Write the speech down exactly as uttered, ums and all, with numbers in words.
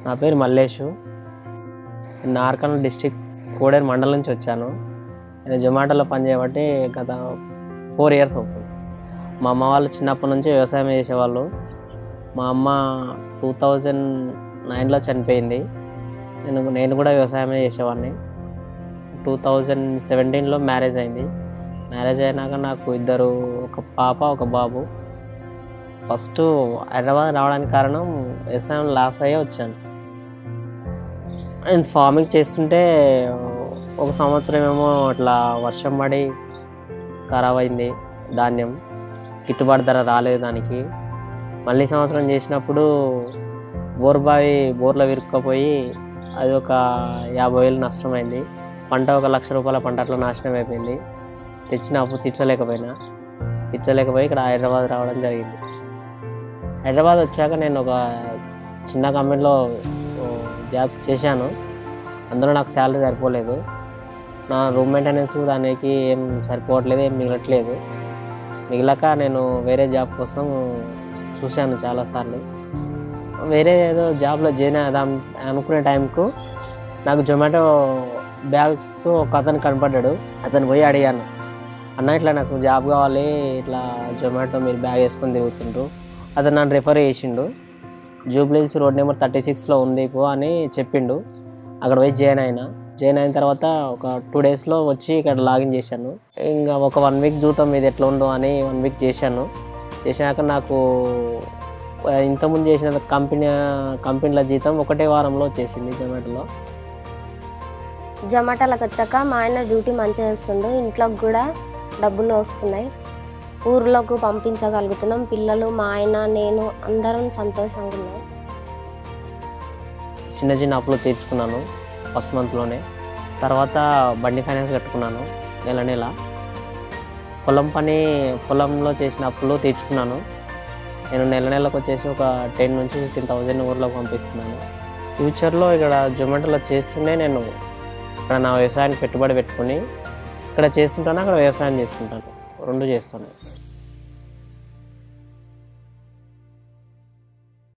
నా పేరు మల్లేషు. నార్కల్ డిస్ట్రిక్ట్ కోడేరు మండలం నుంచి వచ్చాను. నేను జొమాటోలో పనిచేయబట్టి గత ఫోర్ ఇయర్స్ అవుతుంది. మా అమ్మ వాళ్ళు చిన్నప్పటి నుంచి వ్యవసాయం చేసేవాళ్ళు. మా అమ్మ టూ థౌజండ్ నైన్లో చనిపోయింది. నేను నేను కూడా వ్యవసాయమే చేసేవాడిని. టూ థౌజండ్ సెవెంటీన్లో మ్యారేజ్ అయింది. మ్యారేజ్ అయినాక నాకు ఇద్దరు, ఒక పాప ఒక బాబు. ఫస్ట్ హైదరాబాద్ రావడానికి కారణం వ్యవసాయం లాస్ అయ్యే వచ్చాను. అండ్ ఫార్మింగ్ చేస్తుంటే ఒక సంవత్సరం ఏమో అట్లా వర్షం పడి ఖరాబ్ అయింది, ధాన్యం గిట్టుబాటు ధర రాలేదు దానికి. మళ్ళీ సంవత్సరం చేసినప్పుడు బోర్బావి బోర్లో విరుక్కపోయి అది ఒక యాభై వేలు నష్టమైంది. పంట ఒక లక్ష రూపాయల పంట అట్లా నాశనం అయిపోయింది. తెచ్చిన అప్పు తీర్చలేకపోయినా తీర్చలేకపోయి ఇక్కడ హైదరాబాద్ రావడం జరిగింది. హైదరాబాద్ వచ్చాక నేను ఒక చిన్న కంపెనీలో జాబ్ చేశాను. అందులో నాకు శాలరీ సరిపోలేదు. నా రూమ్ మెయింటెనెన్స్ దానికి ఏం సరిపోవట్లేదు, ఏం మిగలట్లేదు. మిగిలాక నేను వేరే జాబ్ కోసం చూశాను చాలాసార్లు. వేరే ఏదో జాబ్లో జాయిన్ అవుదాం అనుకునే టైంకు నాకు జొమాటో బ్యాగ్తో ఒక అతను కనపడ్డాడు. అతను పోయి అడిగాను, అన్న ఇట్లా నాకు జాబ్ కావాలి, ఇట్లా జొమాటో మీరు బ్యాగ్ వేసుకొని తిరుగుతుండ్రు. అతను నన్ను రిఫర్ చేసిండు. జూబ్లీహిల్స్ రోడ్ నెంబర్ థర్టీ సిక్స్లో ఉంది పో అని చెప్పిండు. అక్కడ పోయి జాయిన్ అయినా. జాయిన్ అయిన తర్వాత ఒక టూ డేస్లో వచ్చి ఇక్కడ లాగిన్ చేశాను. ఇంకా ఒక వన్ వీక్ చూద్దాం ఇది ఎట్లా ఉందో అని వన్ వీక్ చేశాను. చేశాక నాకు ఇంతకుముందు చేసిన కంపెనీ కంపెనీల జీతం ఒకటే వారంలో వచ్చేసింది జొమాటోలో. జొమాటోలకు వచ్చాక మా ఆయన డ్యూటీ మంచిగా చేస్తుండు. ఇంట్లోకి కూడా డబ్బులు వస్తున్నాయి. ఊర్లోకి పంపించగలుగుతున్నాం. పిల్లలు, మా ఆయన, నేను అందరం సంతోషంగా ఉన్నాం. చిన్న చిన్న అప్పులు తీర్చుకున్నాను ఫస్ట్ మంత్లోనే. తర్వాత బండి ఫైనాన్స్ కట్టుకున్నాను నెల నెల. పొలం పని పొలంలో చేసిన అప్పులు తీర్చుకున్నాను. నేను నెల నెలకు వచ్చేసి ఒక టెన్ నుంచి ఫిఫ్టీన్ థౌజండ్ ఊర్లోకి పంపిస్తున్నాను. ఫ్యూచర్లో ఇక్కడ జొమాటోలో చేస్తూనే నేను ఇక్కడ నా వ్యవసాయానికి పెట్టుబడి పెట్టుకుని ఇక్కడ చేస్తుంటాను, అక్కడ వ్యవసాయం చేసుకుంటాను. రెండు చేస్తాను.